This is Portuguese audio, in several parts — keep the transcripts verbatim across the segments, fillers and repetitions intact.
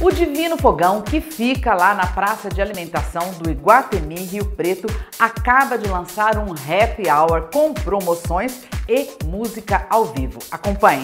O Divino Fogão, que fica lá na Praça de Alimentação do Iguatemi, Rio Preto, acaba de lançar um happy hour com promoções e música ao vivo. Acompanhe!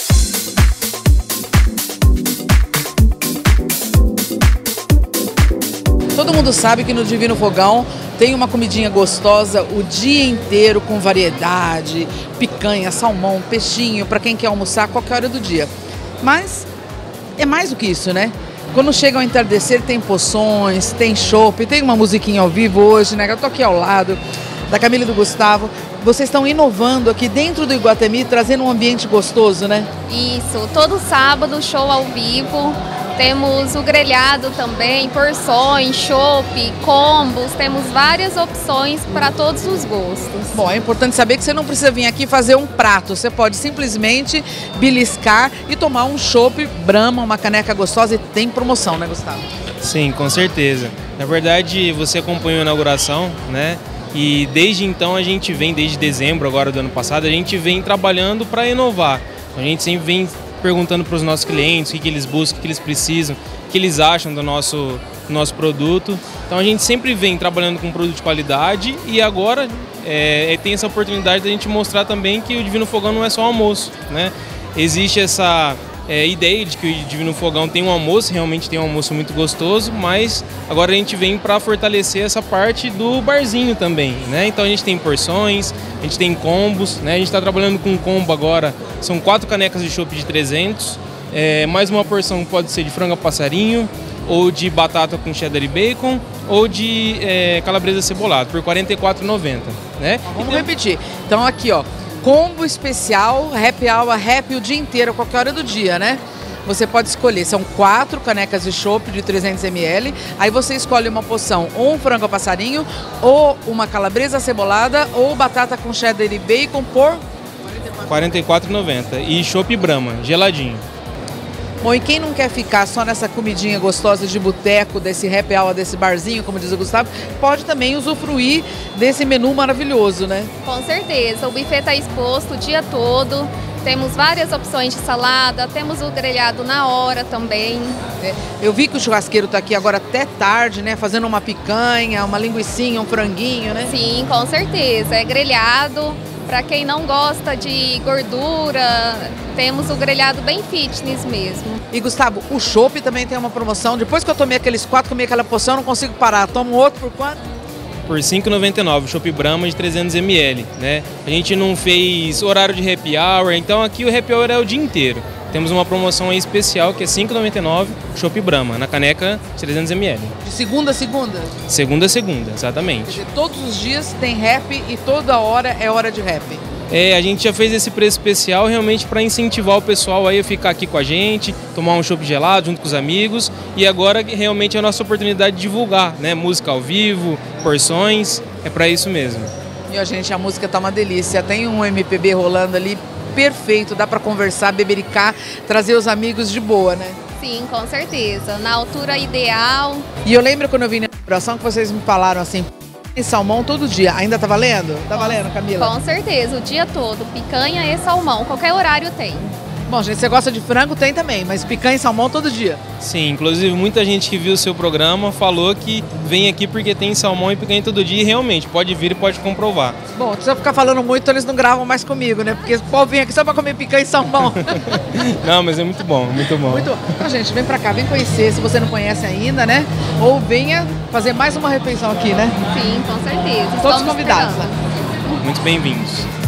Todo mundo sabe que no Divino Fogão tem uma comidinha gostosa o dia inteiro, com variedade, picanha, salmão, peixinho, para quem quer almoçar a qualquer hora do dia. Mas é mais do que isso, né? Quando chega ao entardecer tem poções, tem chopp, tem uma musiquinha ao vivo hoje, né? Eu tô aqui ao lado da Camila e do Gustavo. Vocês estão inovando aqui dentro do Iguatemi, trazendo um ambiente gostoso, né? Isso, todo sábado show ao vivo. Temos o grelhado também, porções, chopp, combos, temos várias opções para todos os gostos. Bom, é importante saber que você não precisa vir aqui fazer um prato, você pode simplesmente beliscar e tomar um chopp Brahma, uma caneca gostosa, e tem promoção, né, Gustavo? Sim, com certeza. Na verdade, você acompanhou a inauguração, né? E desde então a gente vem, desde dezembro agora do ano passado, a gente vem trabalhando para inovar. A gente sempre vem perguntando para os nossos clientes o que, que eles buscam, o que eles precisam, o que eles acham do nosso, do nosso produto. Então a gente sempre vem trabalhando com um produto de qualidade e agora é, tem essa oportunidade de a gente mostrar também que o Divino Fogão não é só almoço, né? Existe essa é, ideia de que o Divino Fogão tem um almoço, realmente tem um almoço muito gostoso, mas agora a gente vem para fortalecer essa parte do barzinho também, né? Então a gente tem porções, a gente tem combos, né? A gente está trabalhando com um combo agora, são quatro canecas de chopp de trezentos, é, mais uma porção pode ser de frango a passarinho, ou de batata com cheddar e bacon, ou de é, calabresa cebolada, por quarenta e quatro reais e noventa centavos, né? Vamos então repetir. Então aqui, ó, combo especial, happy hour, happy o dia inteiro, a qualquer hora do dia, né? Você pode escolher, são quatro canecas de chopp de trezentos mililitros, aí você escolhe uma porção, ou um frango a passarinho, ou uma calabresa cebolada, ou batata com cheddar e bacon por quarenta e quatro reais e noventa centavos e chopp Brahma, geladinho. Bom, e quem não quer ficar só nessa comidinha gostosa de boteco, desse happy hour, desse barzinho, como diz o Gustavo, pode também usufruir desse menu maravilhoso, né? Com certeza, o buffet está exposto o dia todo, temos várias opções de salada, temos o grelhado na hora também. É, eu vi que o churrasqueiro está aqui agora até tarde, né? Fazendo uma picanha, uma linguicinha, um franguinho, né? Sim, com certeza, é grelhado. Para quem não gosta de gordura, temos o grelhado bem fitness mesmo. E Gustavo, o chopp também tem uma promoção. Depois que eu tomei aqueles quatro, comi aquela porção, eu não consigo parar. Tomo outro por quanto? Por cinco reais e noventa e nove centavos, chopp Brahma de trezentos mililitros, né? A gente não fez horário de happy hour, então aqui o happy hour é o dia inteiro. Temos uma promoção aí especial que é cinco reais e noventa e nove centavos, chopp Brahma, na caneca de trezentos mililitros. De segunda a segunda? Segunda a segunda, exatamente. Quer dizer, todos os dias tem happy e toda hora é hora de happy. É, a gente já fez esse preço especial realmente para incentivar o pessoal aí a ficar aqui com a gente, tomar um chopp gelado junto com os amigos, e agora realmente é a nossa oportunidade de divulgar, né? Música ao vivo, porções, é para isso mesmo. E a gente, a música tá uma delícia, tem um M P B rolando ali, perfeito, dá para conversar, bebericar, trazer os amigos de boa, né? Sim, com certeza, na altura ideal. E eu lembro quando eu vim na inauguração que vocês me falaram assim, e salmão todo dia, ainda tá valendo? Tá valendo, Camila? Com certeza, o dia todo, picanha e salmão, qualquer horário tem. Bom, gente, você gosta de frango? Tem também, mas picanha e salmão todo dia. Sim, inclusive muita gente que viu o seu programa falou que vem aqui porque tem salmão e picanha todo dia, e realmente, pode vir e pode comprovar. Bom, se eu ficar falando muito, eles não gravam mais comigo, né? Porque o povo vem aqui só pra comer picanha e salmão. Não, mas é muito bom, muito bom. Muito bom. Então, gente, vem pra cá, vem conhecer, se você não conhece ainda, né? Ou venha fazer mais uma refeição aqui, né? Sim, com certeza. Todos Estamos convidados. esperando. Muito bem-vindos.